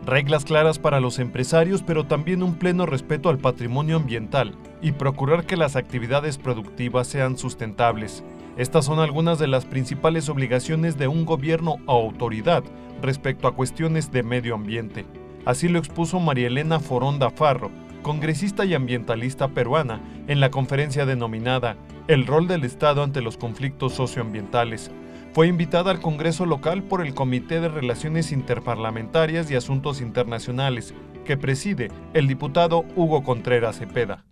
Reglas claras para los empresarios, pero también un pleno respeto al patrimonio ambiental y procurar que las actividades productivas sean sustentables. Estas son algunas de las principales obligaciones de un gobierno o autoridad respecto a cuestiones de medio ambiente. Así lo expuso María Elena Foronda Farro, congresista y ambientalista peruana, en la conferencia denominada El rol del Estado ante los conflictos socioambientales. Fue invitada al Congreso local por el Comité de Relaciones Interparlamentarias y Asuntos Internacionales, que preside el diputado Hugo Contreras Cepeda.